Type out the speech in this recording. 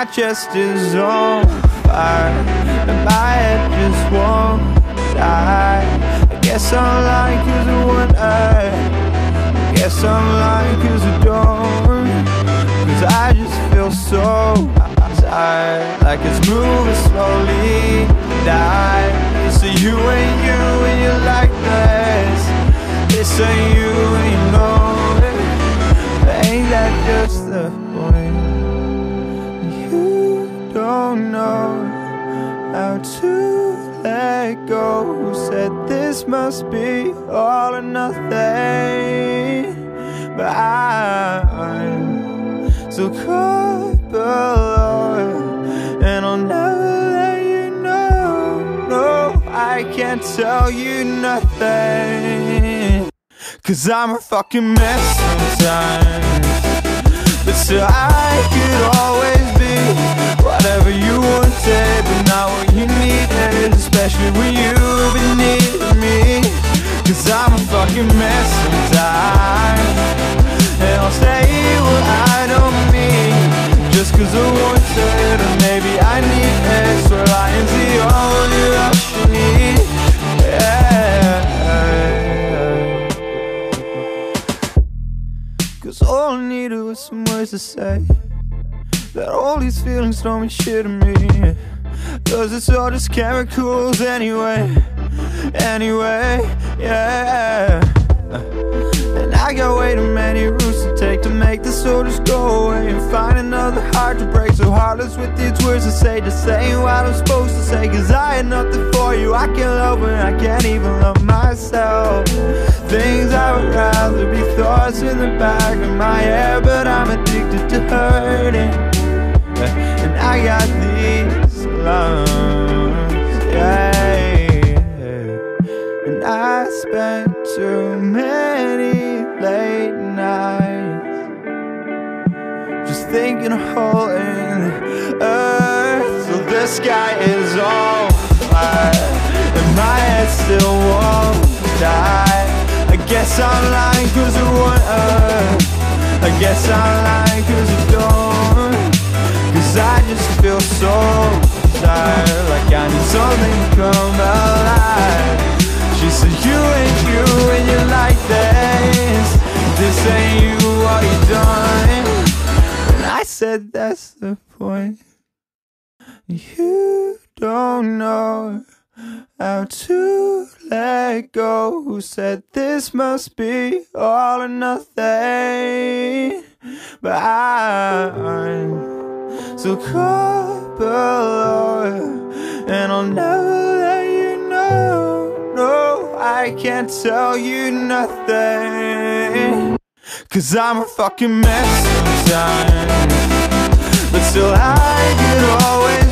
chest is on fire and my head just won't die. I guess I'm lying 'cause of what I guess I'm lying 'cause I don't, 'cause I just feel so tired, like it's moving slowly, die. It's a you and you're like this. It's a you and you know it. But ain't that just the point? You don't know how to let go. Who said this must be all or nothing? But I'm so caught below, and I'll never let you know. No, I can't tell you nothing, 'cause I'm a fucking mess sometimes. But still I could always be whatever you wanted, but not what you needed, especially when you've been needing me. 'Cause I'm a fucking mess sometimes, and I'll say what I don't mean, just 'cause I wanted, or maybe I need extra lines. The only rush you need, yeah. 'Cause all I needed was some words to say, that all these feelings don't mean shit to me, 'cause it's all just chemicals anyway, yeah. And I got way too many routes to take to make this all just go away, and find another heart to break, so heartless with these words to say, just saying what I'm supposed to say. 'Cause I had nothing for you, I can't love when I can't even love myself. Things I would rather be thoughts in the back of my head, but I'm addicted to hurting, and I got these lungs, yeah. And I spent too many late nights just thinking of holding the earth, so the sky is on fire and my head still won't die. I guess I'm lying 'cause I want earth, I guess I'm lying 'cause I don't, 'cause I just feel so tired, like I need something to come alive. She said you ain't you and you're like this. This ain't you, what you done? And I said that's the point. You don't know how to let go. Who said this must be all or nothing? But I'm so caught below, and I'll never let you know. No, I can't tell you nothing, 'cause I'm a fucking mess sometimes. But still I could always